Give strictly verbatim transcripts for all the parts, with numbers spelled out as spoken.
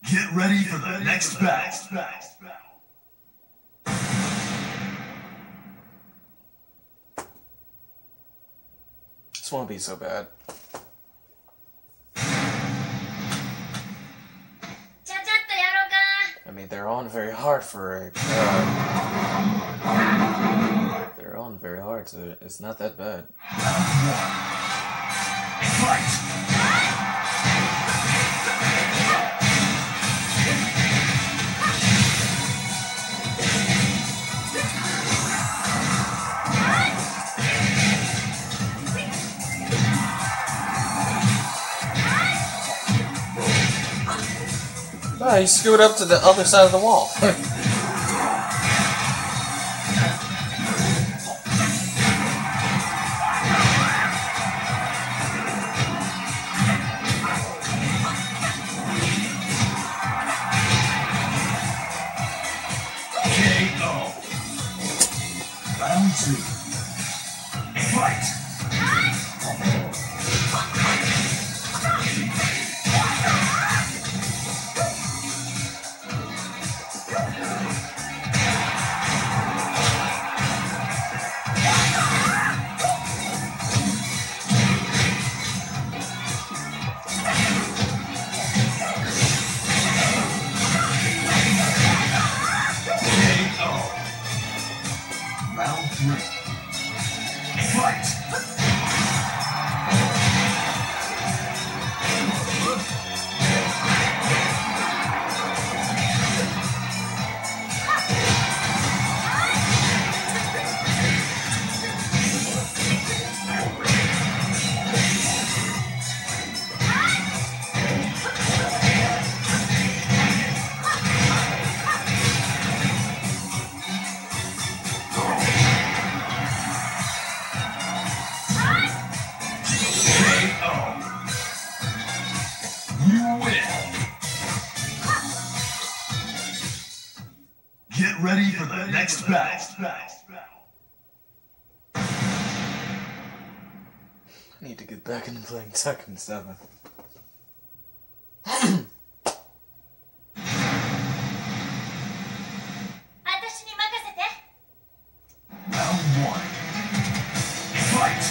Get ready for the next battle. This won't be so bad. I mean, they're on very hard for a... Uh, they're on very hard, so it's not that bad. Fight! Ah, he screwed up to the other side of the wall. K O. Round two. Fight! Round three. Fight! Get ready for the next battle. I need to get back into playing Tekken seven. Round one. Fight!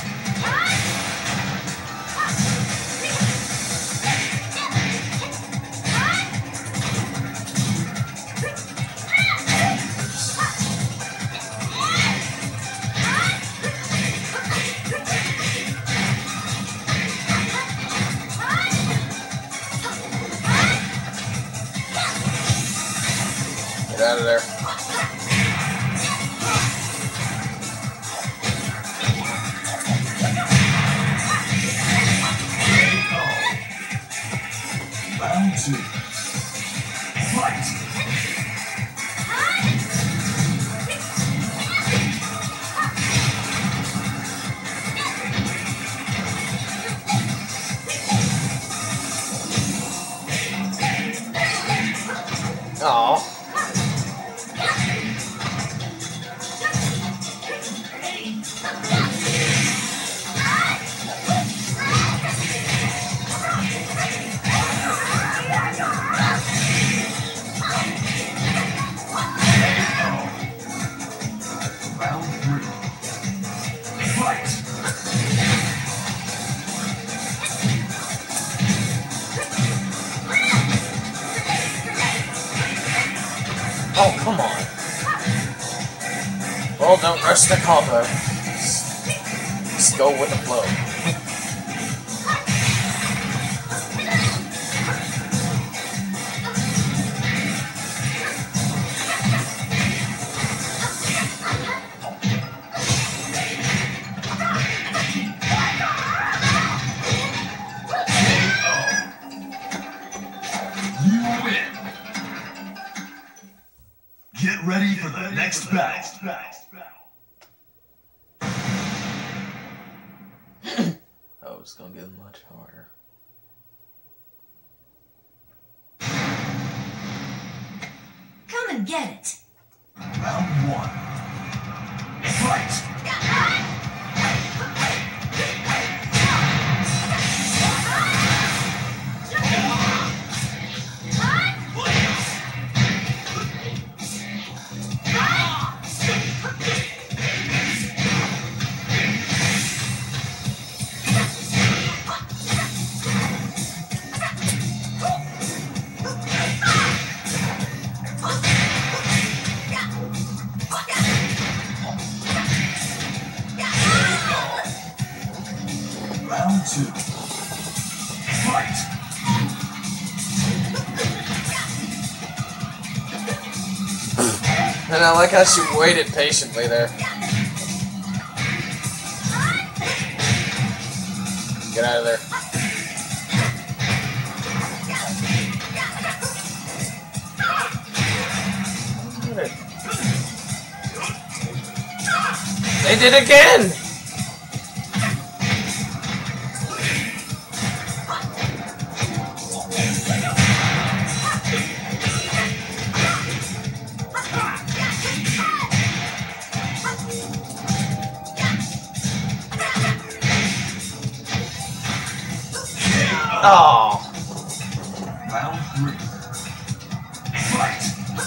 Get out of there. Round two. Fight! Aww. Round three. Fight! Oh, come on. Well, don't rush the combo. Just go with the flow. Get ready for the next battle. Oh, it's gonna get much harder. Come and get it. Round one. Fight! two. Fight! And I like how she waited patiently there. Get out of there. They did it again! Oh. Round three. Fight!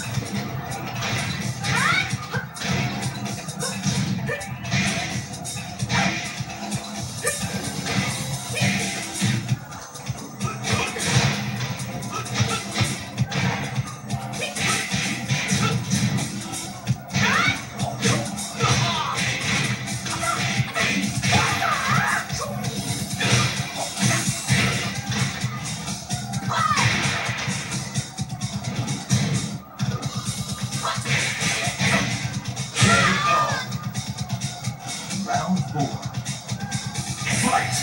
Round four. Fight!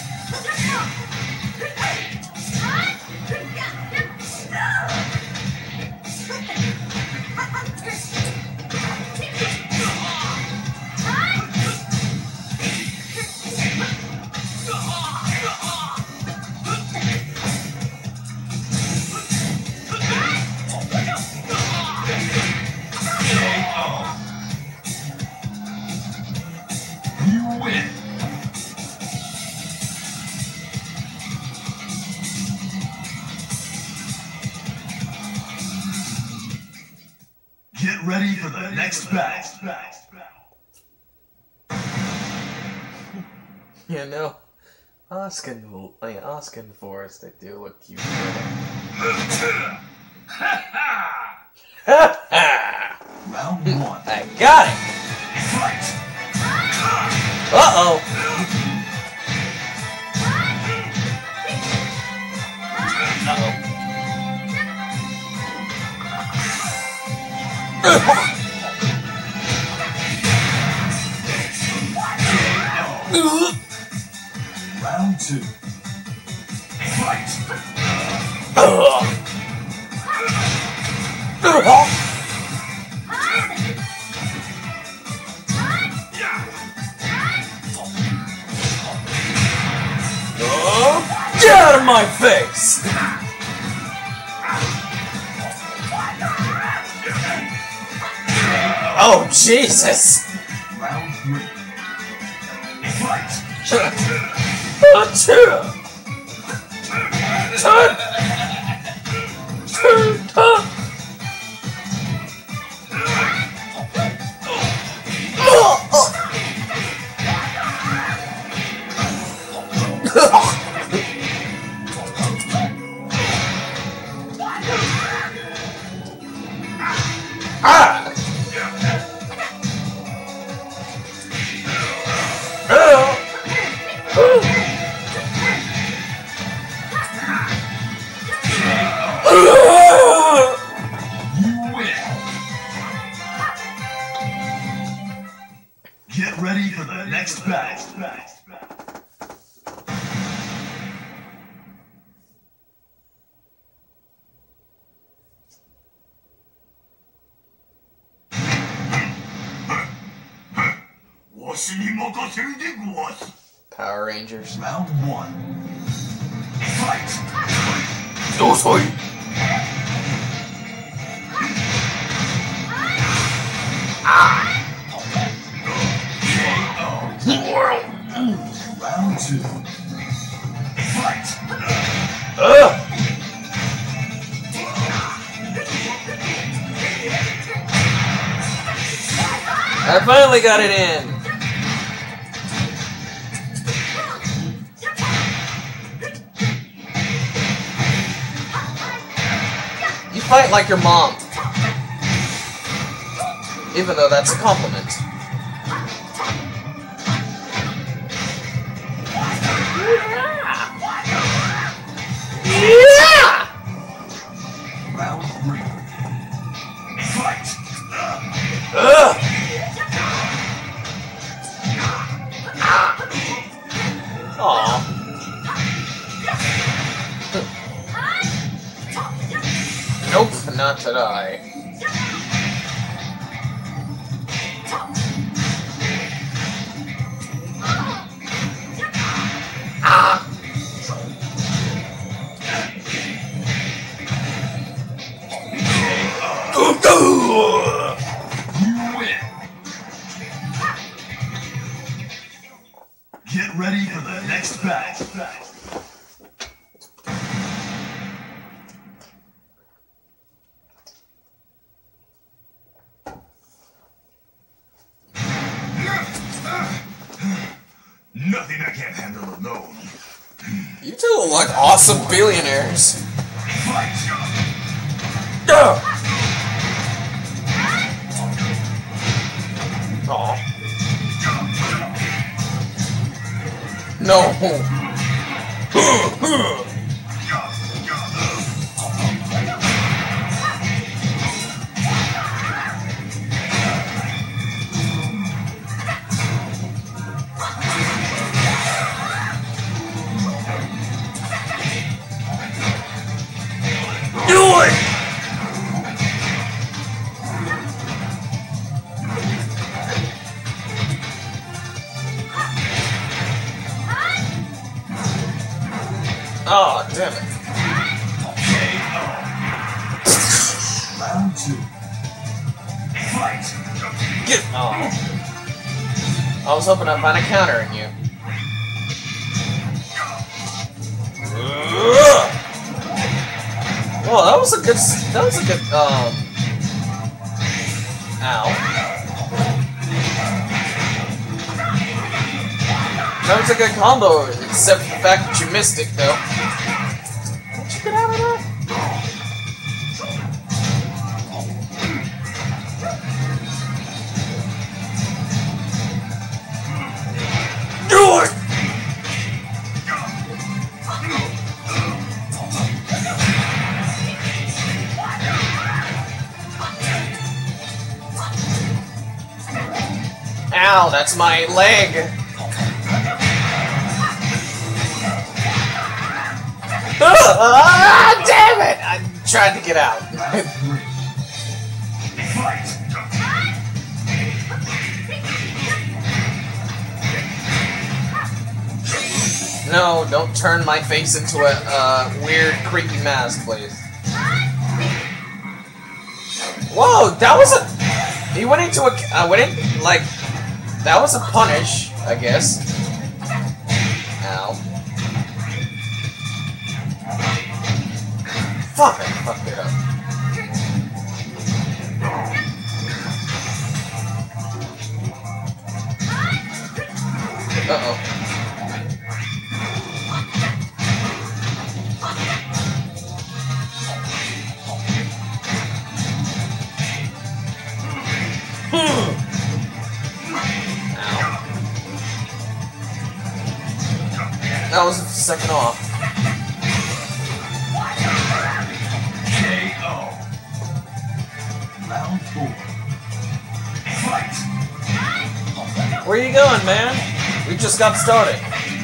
You win! Get ready for the next battle. You know, asking, like, asking for us to do what you did. Round one. I got it! Fight! Uh-oh! Uh-oh. Round two. Fight! Get out of my face! Oh, Jesus! Round three. Fight! Achoo! Turn! Turn! Turn! Ah! Get ready for the next battle. Power Rangers. Round one. Fight! No soy. Round two. Fight! Ugh. I finally got it in. You fight like your mom. Even though that's a compliment. Yeah. Yeah! Round three. Fight! Ugh! Aw. Nope, not today. Ah! You win! Get ready for the next battle. Nothing I can't handle alone. You two look like awesome billionaires. Fight! Ugh. Aw. No. Do it! Oh, damn it. Round two. Fight! Get. Oh. I was hoping I'd find a counter in you. Ugh. Well, that was a good. That was a good. Um. Ow. That was a good combo, except for the fact that you missed it, though. Did you get out of that? Do it! Ow, that's my leg. Ah, damn it! I tried to get out. No, don't turn my face into a uh, weird, creepy mask, please. Whoa, that was a... He went into a... I uh, went in, like... That was a punish, I guess. Ow. Fuck, I fucked it up. Uh-oh. Hmm. That was a second off. K O. Round four. Fight! Where you going, man? We just got started.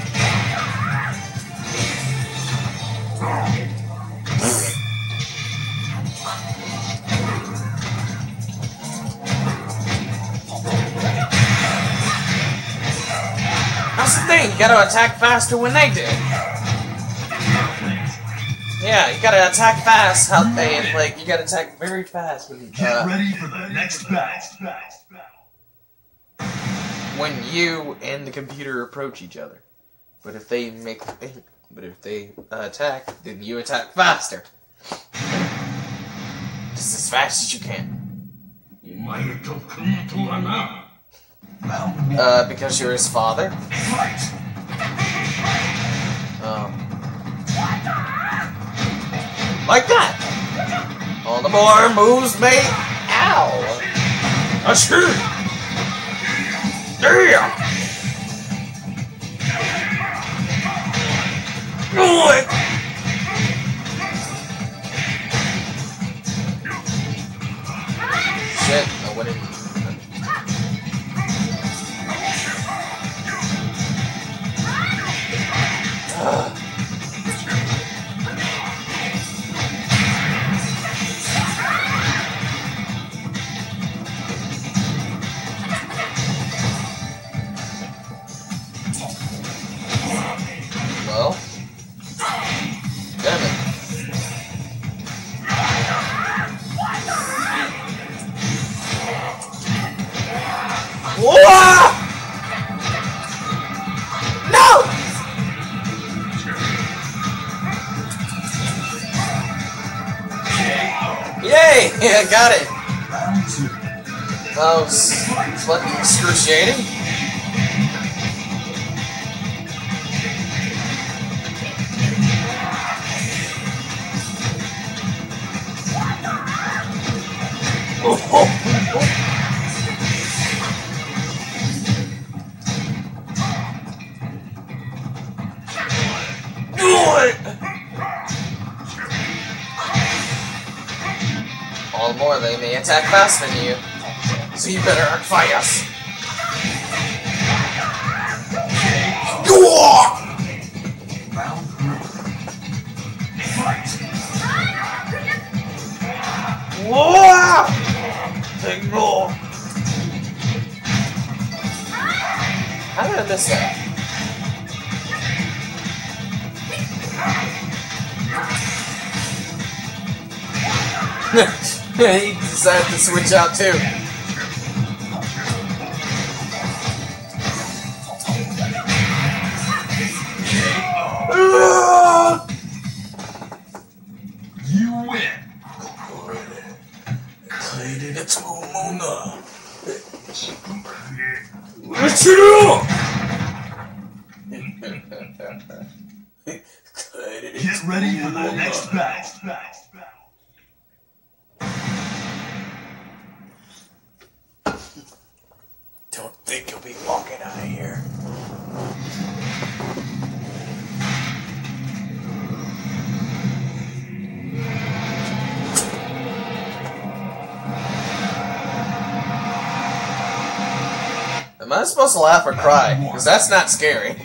That's the thing, you gotta attack faster when they do. Yeah, you gotta attack fast. How they like you gotta attack very fast when Get uh, ready for the next battle. when you and the computer approach each other. But if they make but if they uh, attack, then you attack faster. Just as fast as you can. Uh, because you're his father? Oh. Like that! All the more moves made. Ow! A shoot! Damn! Do it! shit. I wouldn't. Ugh. Well, damn it. Whoa! No! Yay! Yeah, I got it. That was fucking excruciating. All the more they may attack faster than you, so you better act fast. Round three. Fight. Whoa! Big roll. How did I miss that? He decided to switch out too. You win. Get ready for the next battle. Don't think you'll be walking out of here. Am I supposed to laugh or cry? Because that's not scary.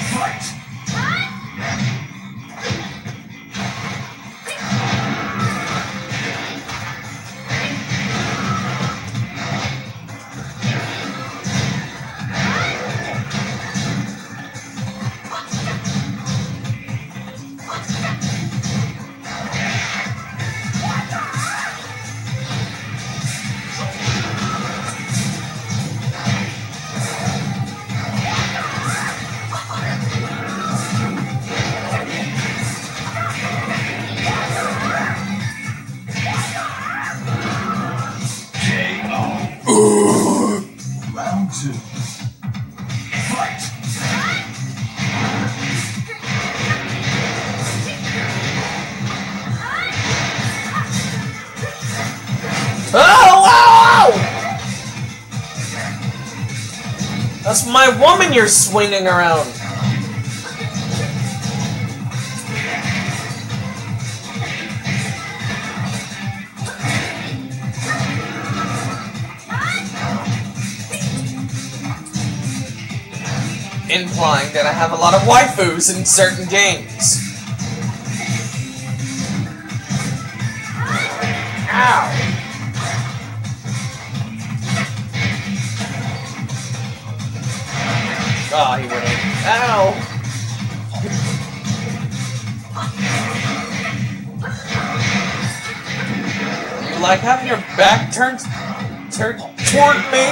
Round two. Fight. Oh, wow! That's my woman you're swinging around. Implying that I have a lot of waifus in certain games. Ow! Oh, he went in. Ow! You like having your back turned, turned toward me?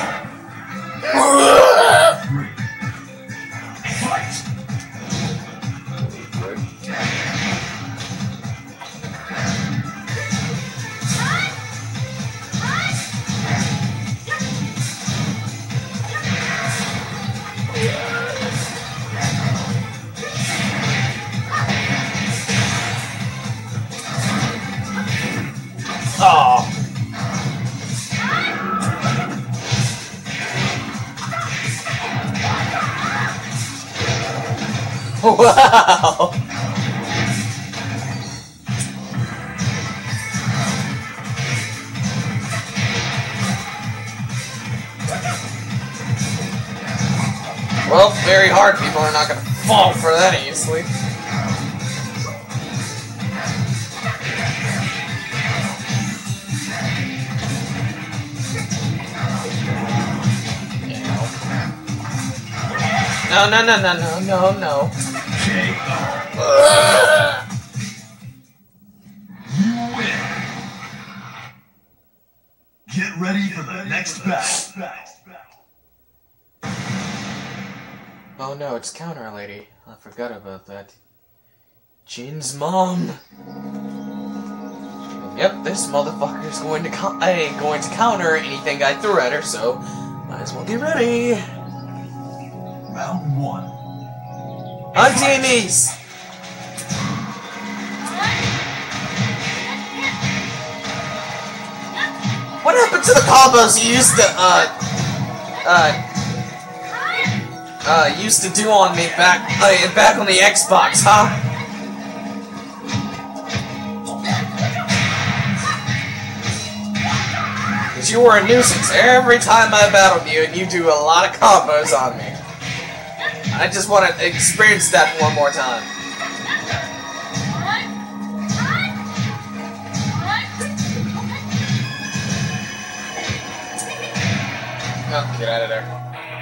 Oh. Wow. Well, very hard people are not gonna fall for that easily. No, no, no, no, no, no, no. Uh. You win. Get ready for the next battle. Oh no, it's Counter Lady. I forgot about that. Jin's mom. Yep, this motherfucker is going to co- ain't going to counter anything I threw at her, so might as well get ready. Round one. On to your knees. What happened to the combos you used to uh uh uh used to do on me back uh, back on the Xbox, huh? Cause you were a nuisance every time I battled you, and you do a lot of combos on me. I just want to experience that one more time. Oh, get out of there.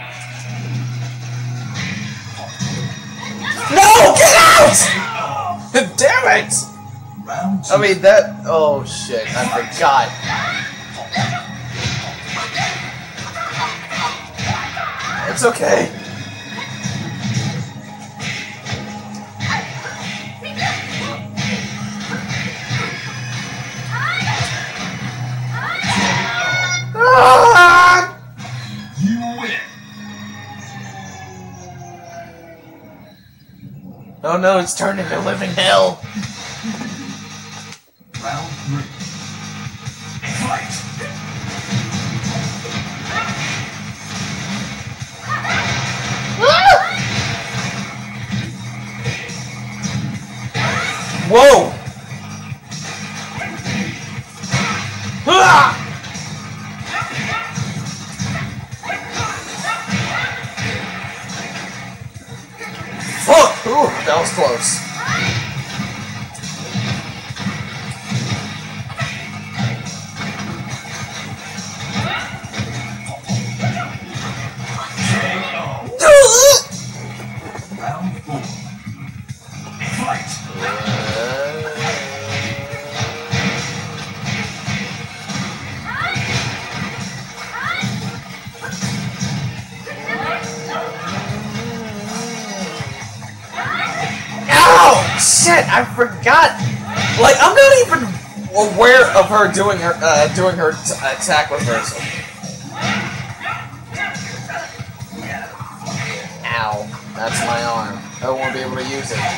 No! Get out! Damn it! Round two. I mean, that... Oh, shit. I forgot. It's okay. Ah! You win. Oh no, it's turned into living hell. Round three. Fight. Whoa! Ah! Fuck! Ooh, that was close. Round four. Fight. Shit, I forgot. Like, I'm not even aware of her doing her uh, doing her t attack reversal. Ow, that's my arm. I won't be able to use it.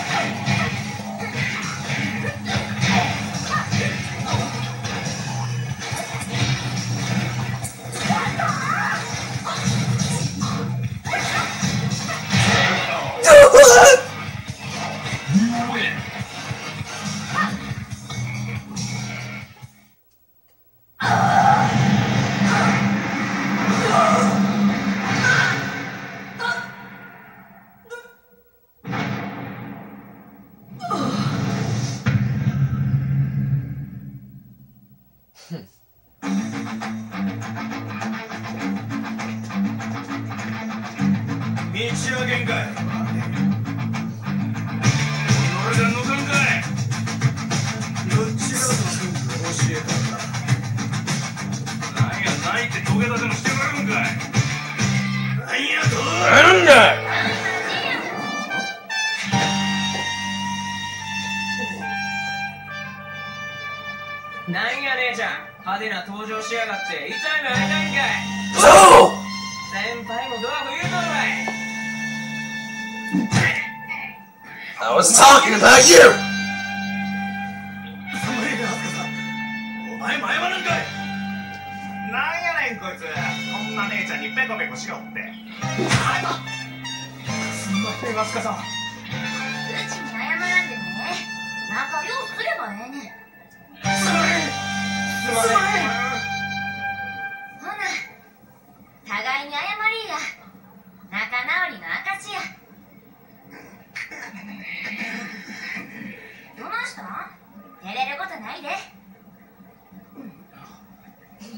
I was talking about you!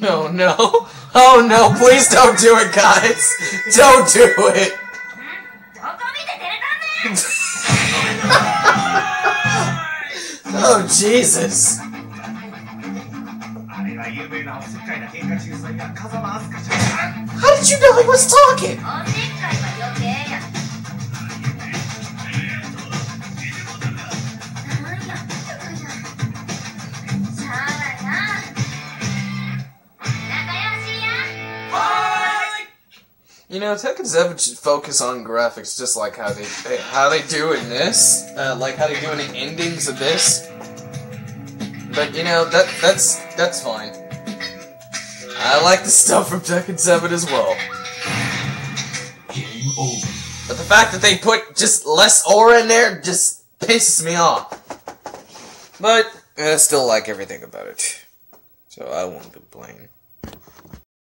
No, no. Oh no, please don't do it, guys. Don't do it. Oh, Jesus. How did you know he was talking? You know, Tekken seven should focus on graphics just like how they, they how they do in this. Uh, like how they do in the endings of this. But you know, that that's that's fine. I like the stuff from Tekken seven as well. Game over. But the fact that they put just less aura in there just pisses me off. But I still like everything about it. So I won't complain.